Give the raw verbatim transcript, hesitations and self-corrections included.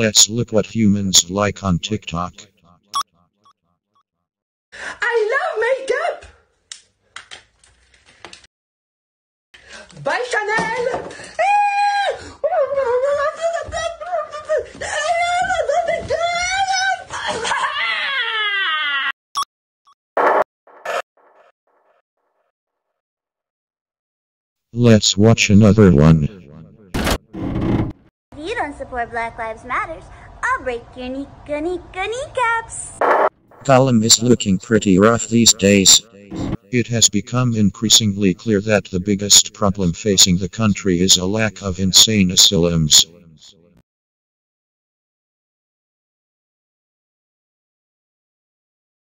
Let's look what humans like on TikTok. I love makeup! By Chanel! Let's watch another one. If you don't support Black Lives Matters, I'll break your nika nika kneecaps. Gollum is looking pretty rough these days. It has become increasingly clear that the biggest problem facing the country is a lack of insane asylums.